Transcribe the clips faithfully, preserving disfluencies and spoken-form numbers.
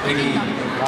Biggie.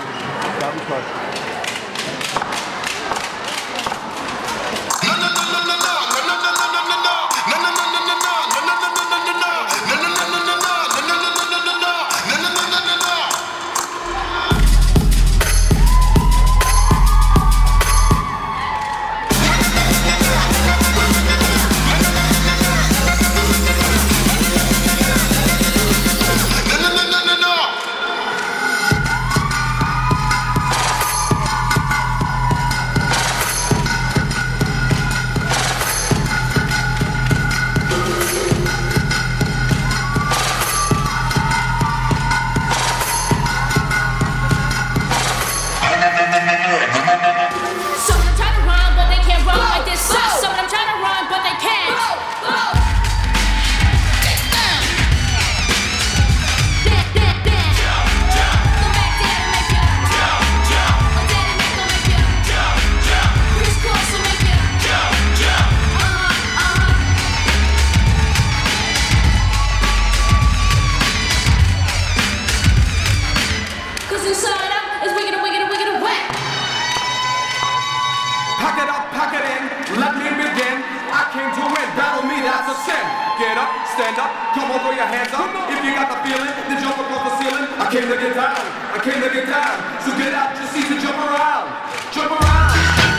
Get up, stand up, come on, throw your hands up. If you got the feeling, then jump across the ceiling. I came to get down, I came to get down. So get out your seats and jump around, jump around.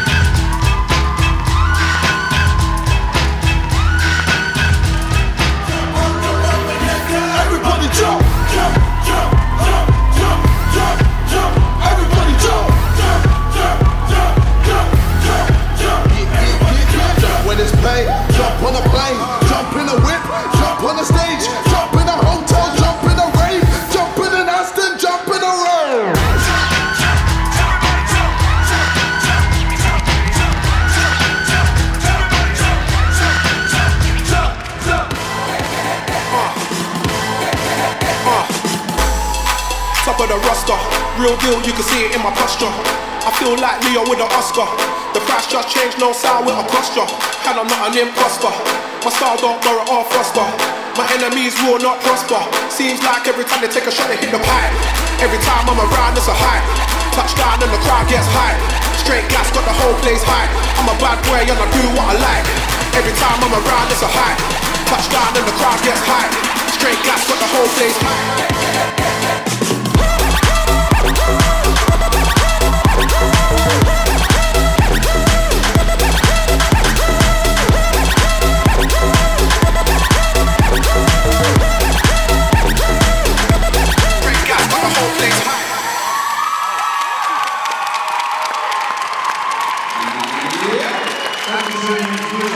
Everybody jump, jump, jump, jump, jump, jump, jump. Everybody jump, jump, jump, jump, jump, jump, jump. Everybody jump, jump. When it's paid, jump on a plane. Jump in a whip, jump on the stage, jump in a hotel, jump in a rave, jump in an Aston, jump in a rave. Top of the roster, real deal, you can see it in my posture. I feel like Leo with an Oscar. The price just changed, no sound with a posture. And I'm not an imposter. My style don't borrow or foster. My enemies will not prosper. Seems like every time they take a shot they hit the pipe. Every time I'm around it's a hype. Touchdown and the crowd gets hype. Straight glass got the whole place hype. I'm a bad boy and I do what I like. Every time I'm around it's a hype. Touchdown and the crowd gets hype. Straight glass got the whole place hype. Dankeschön.